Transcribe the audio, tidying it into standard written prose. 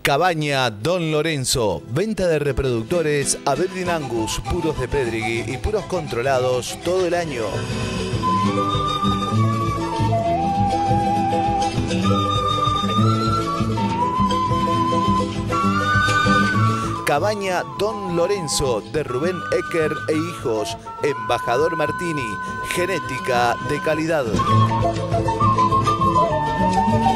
Cabaña Don Lorenzo, venta de reproductores Aberdeen Angus, puros de Pedregui y puros controlados todo el año. Cabaña Don Lorenzo de Rubén Ecker e Hijos, Embajador Martini, genética de calidad.